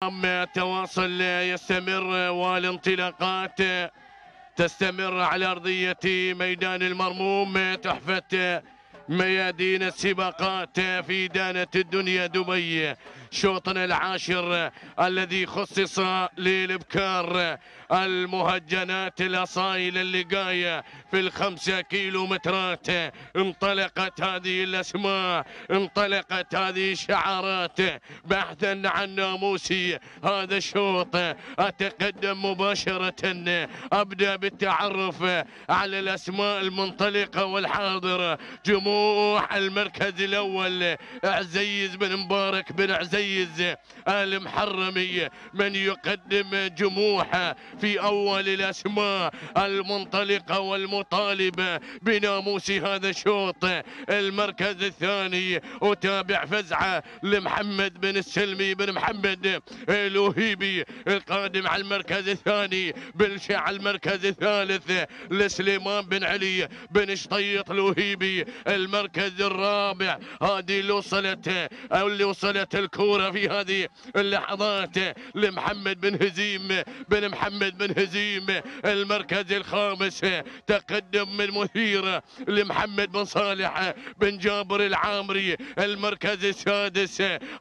تواصل يستمر والانطلاقات تستمر على أرضية ميدان المرموم. تحفة ميادين السباقات في دانة الدنيا دبي، شوطنا العاشر الذي خصص للإبكار، المهجنات الأصايل اللقاية في ال5 كيلومترات. انطلقت هذه الأسماء، انطلقت هذه الشعارات بحثا عن ناموسي هذا الشوط. أتقدم مباشرة، أبدأ بالتعرف على الأسماء المنطلقة والحاضرة. جموح المركز الأول عزيز بن مبارك بن عزيز المحرمي، من يقدم جموح في أول الأسماء المنطلقة والمطالبة بناموس هذا الشوط. المركز الثاني أتابع فزعة لمحمد بن السلمي بن محمد الوهيبي القادم على المركز الثاني. بلشع على المركز الثالث لسليمان بن علي بن شطيط الوهيبي. المركز الرابع هذه اللي وصلت الكورة في هذه اللحظات لمحمد بن هزيم بن محمد بن هزيم. المركز الخامس تقدم من مثيرة لمحمد بن صالح بن جابر العامري. المركز السادس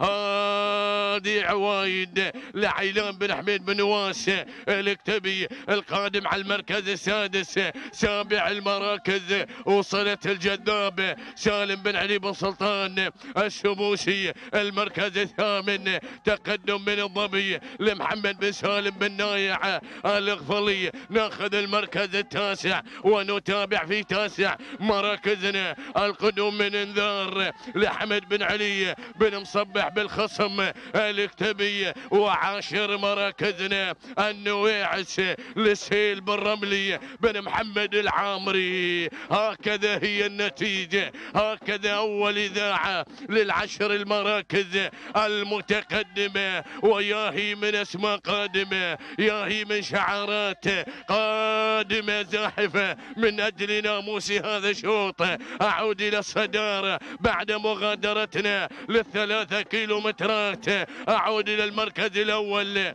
هادي عوايد لعيلان بن حميد بن نواس الاكتبي القادم على المركز السادس. سابع المراكز وصلت الجذاب سالم بن علي بن سلطان الشموسي. المركز الثامن تقدم من الظبي لمحمد بن سالم بن نايع الغفلي. ناخذ المركز التاسع ونتابع في تاسع مراكزنا القدوم من انذار لحمد بن علي بن مصبح بالخصم الاكتبي. وعاشر مراكزنا النويعس لسهيل بن رملي بن محمد العامري. هكذا هي النتيجة، هكذا أول إذاعة للعشر المراكز المتقدمة. وياهي من أسماء قادمة، ياهي من شعارات قادمة زاحفة من أجل ناموس هذا الشوط. أعود إلى الصدارة بعد مغادرتنا ل3 كيلومترات. أعود إلى المركز الأول،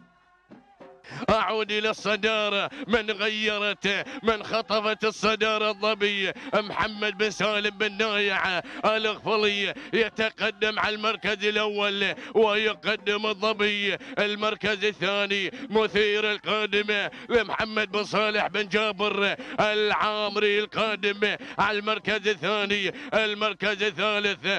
أعود إلى الصدارة. من غيرت، من خطفت الصدارة الظبي محمد بن سالم بن نايع الغفلي يتقدم على المركز الأول ويقدم الظبي. المركز الثاني مثير القادمة لمحمد بن صالح بن جابر العامري القادم على المركز الثاني. المركز الثالث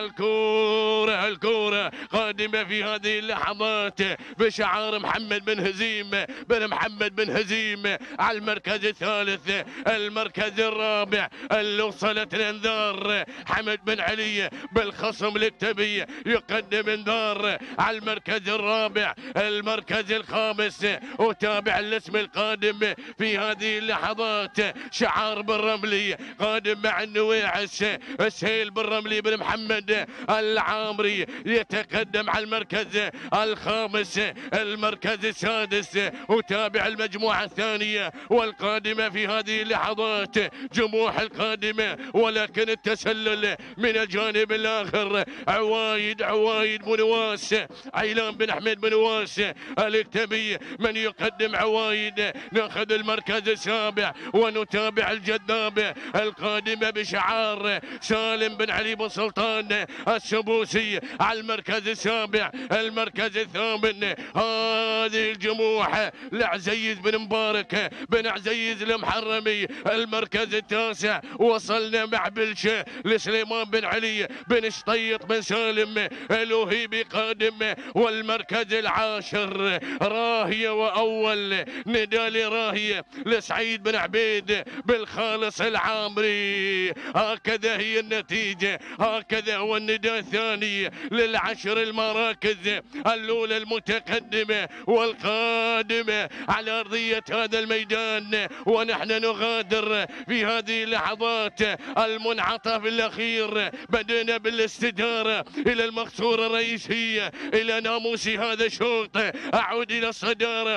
الكورة قادمة في هذه اللحظات بشعار محمد بن هزيم بن محمد بن هزيم على المركز الثالث. المركز الرابع اللي وصلت الانذار حمد بن علي بالخصم الاكتبي يقدم انذار على المركز الرابع. المركز الخامس وتابع الاسم القادم في هذه اللحظات شعار بن رملي قادم مع النويعس. سهيل بن رملي بن محمد العامري يتقدم على المركز الخامس. المركز السادس وتابع المجموعة الثانية والقادمة في هذه اللحظات جموح القادمة، ولكن التسلل من الجانب الآخر عوايد بن نواس عيلان بن حميد بن نواس الاكتبي من يقدم عوايد. ناخذ المركز السابع ونتابع الجذاب القادمة بشعار سالم بن علي بن سلطان السبوسي على المركز السابع. المركز الثامن هذه الجموح لعزيز بن مبارك بن عزيز المحرمي. المركز التاسع وصلنا مع بلشة لسليمان بن علي بن شطيط بن سالم الوهيبي قادم. والمركز العاشر راهية وأول نداء راهية لسعيد بن عبيد بالخالص العامري. هكذا هي النتيجة، هكذا هو النداء الثاني للعشر المراكز الأولى المتقدمة والقادمة قادم على أرضية هذا الميدان، ونحن نغادر في هذه اللحظات المنعطف الأخير. بدأنا بالاستدارة إلى المقصورة الرئيسية، إلى ناموس هذا الشوط. أعود إلى الصدارة،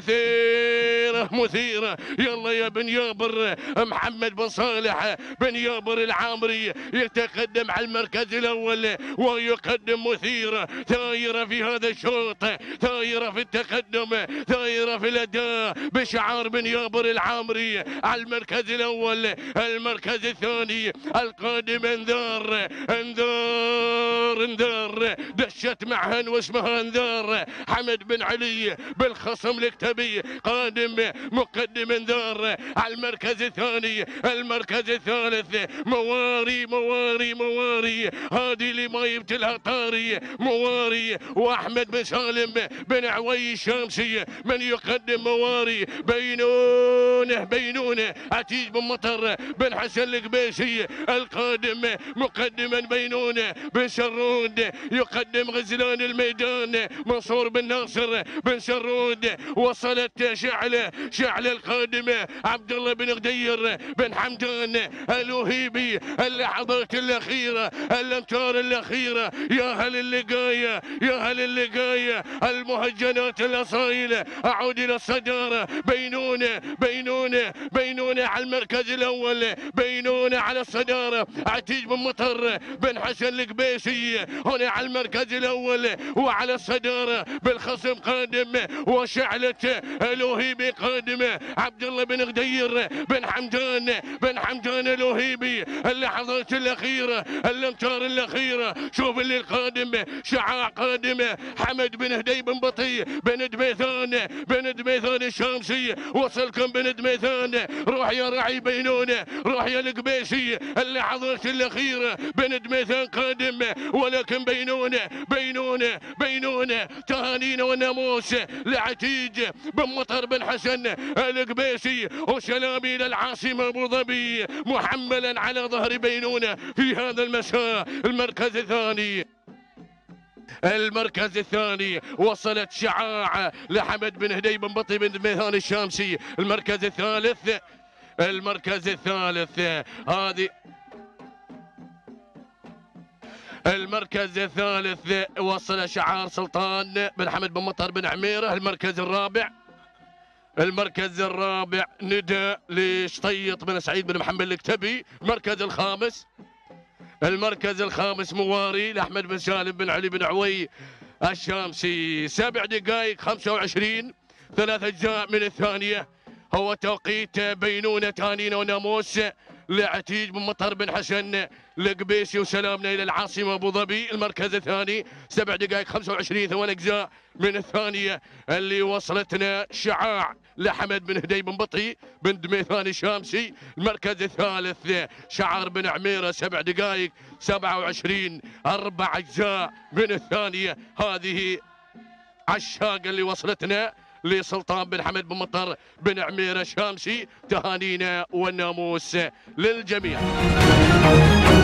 مثيرة. يلا يا بن يابر، محمد بن صالح بن يابر العامري يتقدم على المركز الأول ويقدم مثيرة، ثايرة في هذا الشوط، ثايرة في التقدم، ثايرة في الأداء، بشعار بن يابر العامري على المركز الأول. المركز الثاني القادم انذار، انذار، انذار، دشت معهن واسمها انذار. حمد بن علي بالخصم الكتبي قادم مقدم انذار على المركز الثاني. المركز الثالث مواري، مواري، مواري، هذه اللي ما يبتلها طاري، مواري واحمد بن سالم بن عوي الشامسي من يقدم مواري. بينونه، بينونه عتيج بن مطر بن حسن القبيسي القادم مقدما. بينونه بن سرود يقدم غزلان الميدان. منصور بن ناصر بن سرود. وصلت شعله، شعله القادمه عبد الله بن غدير بن حمدان الوهيبي. اللحظات الاخيره، الامتار الاخيره، يا هل اللقايه، يا هل اللقايه، المهجنات الاصايل. اعود الى الصداره. بينونه، بينونه، بينونه على المركز الاول، بينونه على الصداره. عتيج بن مطر بن حسن القبيسي هنا على المركز الاول وعلى الصداره. بالخصم قادم وشعله الوهيبي قادمه. عبد الله بن غدير بن حمدان بن حمدان الوهيبي. اللحظات الاخيره، الامتار الاخيره. شوف اللي القادم، شعاع قادمه. حمد بن هدي بن بطي بن دميثان بن دميثان الشامسي. وصلكم بن دميثان. روح يا رعي بينونه، روح يا القبيسي. اللحظات الاخيره بن دميثان قادم، ولكن بينونه، بينونه، بينونه. تهانينا والناموس لعتيج بن مطر بن حسن القبيسي. وسلامي الى العاصمه ابو ظبي محملا على ظهر بينونه في هذا المساء. المركز الثاني، المركز الثاني وصلت شعاع لحمد بن هدي بن بطي بن دميثان الشامسي. المركز الثالث، المركز الثالث هذه المركز الثالث وصل شعار سلطان بن حمد بن مطر بن عميره. المركز الرابع، المركز الرابع ندى لشطيط بن سعيد بن محمد الكتبي. المركز الخامس، المركز الخامس مواري لأحمد بن سالم بن علي بن عوي الشامسي. 7 دقائق 25 3 أجزاء من الثانية هو توقيت بينونة تهانينا وناموس لعتيج بن مطر بن حسن القبيسي. وسلامنا الى العاصمه ابو ظبي. المركز الثاني 7 دقائق 25 8 اجزاء من الثانيه اللي وصلتنا شعاع لحمد بن هدي بن بطي بن دميثان الشامسي. المركز الثالث شعار بن عميره 7 دقائق 27 4 اجزاء من الثانيه. هذه عشاق اللي وصلتنا لسلطان بن حمد بن مطر بن عميره الشامسي. تهانينا والناموس للجميع.